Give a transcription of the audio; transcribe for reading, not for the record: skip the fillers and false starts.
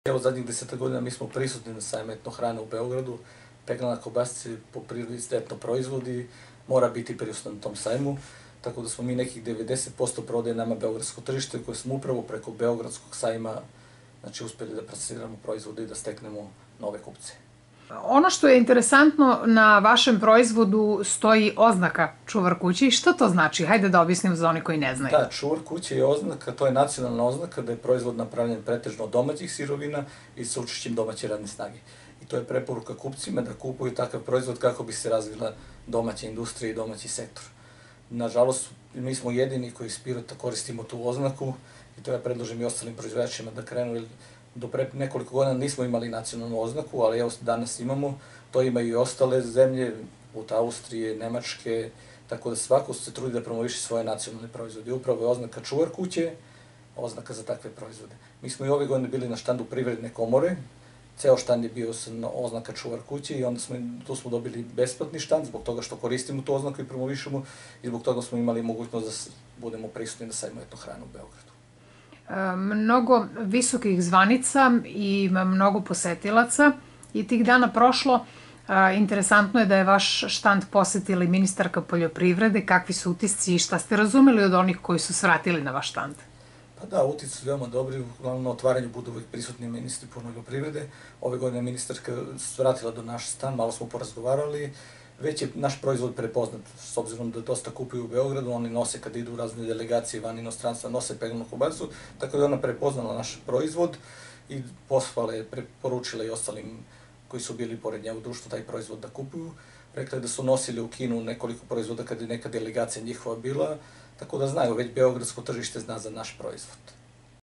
Evo, zadnjih 10 godina mi smo prisutni na sajmu etno hrane u Beogradu. Peglana kobasica po prirodi etno proizvodi, mora biti prisutan na tom sajmu. Tako da smo mi nekih 90% prodaje nama beogradsko tržište koje smo upravo preko Beogradskog sajma uspeli da plasiramo proizvode i da steknemo nove kupce. Ono što je interesantno, na vašem proizvodu stoji oznaka čuvar kuće. Što to znači? Hajde da objasnim za oni koji ne znaju. Da, čuvar kuće je oznaka, to je nacionalna oznaka da je proizvod napravljen pretežno od domaćih sirovina i sa učešćem domaće radne snage. I to je preporuka kupcima da kupuju takav proizvod kako bi se razvila domaća industrija i domaći sektor. Nažalost, mi smo jedini koji iz Pirota koristimo tu oznaku i to ja predložim i ostalim proizvođačima da krenu, jer do pre nekoliko godina nismo imali nacionalnu oznaku, ali evo danas imamo, to imaju i ostale zemlje, od Austrije, Nemačke, tako da svako se trudi da promoviše svoje nacionalne proizvode. Upravo je oznaka čuvar kuće, oznaka za takve proizvode. Mi smo i ove godine bili na štandu Privredne komore, ceo štand je bio oznaka čuvar kuće i onda tu smo dobili besplatni štand zbog toga što koristimo tu oznaku i promovišemo i zbog toga smo imali mogućnost da budemo prisutni na sajmu etno hrane u Beogradu. Mnogo visokih zvanica i mnogo posetilaca i tih dana prošlo. Interesantno je da je vaš štand posetila i ministarka poljoprivrede. Kakvi su utisci i šta ste razumeli od onih koji su svratili na vaš štand? Pa da, utisci su veoma dobri, uglavnom na otvaranju budu uvek prisutni ministri poljoprivrede. Ove godine ministarka svratila do naš štand, malo smo porazgovarali. Već je naš proizvod prepoznat, s obzirom da dosta kupuju u Beogradu, oni nose kad idu u razne delegacije van inostranstva, nose peglanu kobasicu, tako da je ona prepoznala naš proizvod i preporučila i ostalim koji su bili pored nje u društvu taj proizvod da kupuju. Rekla je da su nosili u Kinu nekoliko proizvoda kad je neka delegacija njihova bila, tako da znaju, već beogradsko tržište zna za naš proizvod.